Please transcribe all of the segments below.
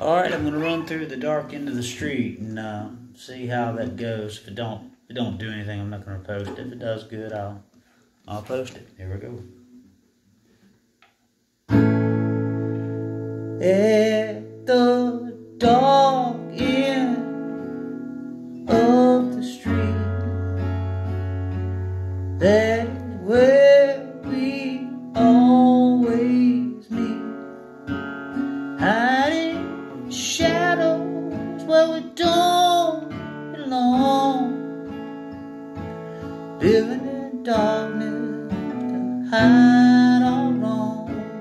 Alright, I'm gonna run through the dark end of the street and see how that goes. If it don't do anything, I'm not gonna post it. If it does good, I'll post it. Here we go. At the dark end of the street, that is where we always meet, hiding shadows where we don't belong, living in darkness to hide our wrong.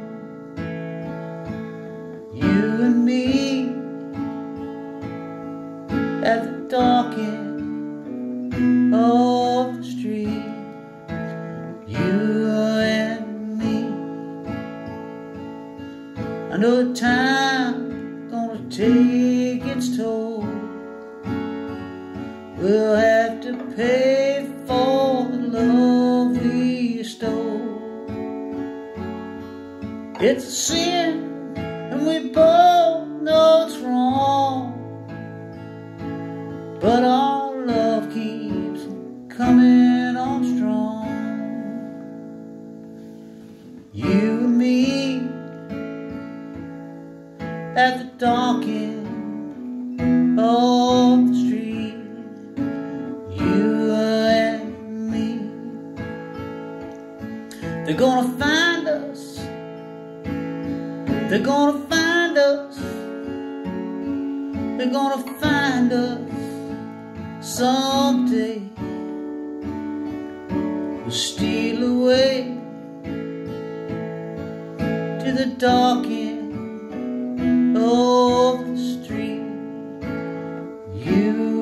You and me at the dark end of the street, you and me. I know time gonna take its toll. We'll have to pay for the love we stole. It's a sin, and we both know it's wrong, but our love keeps coming on strong. You and me at the dark end of the street, you and me. They're gonna find us. They're gonna find us. They're gonna find us someday. We'll steal away to the dark end of the street, you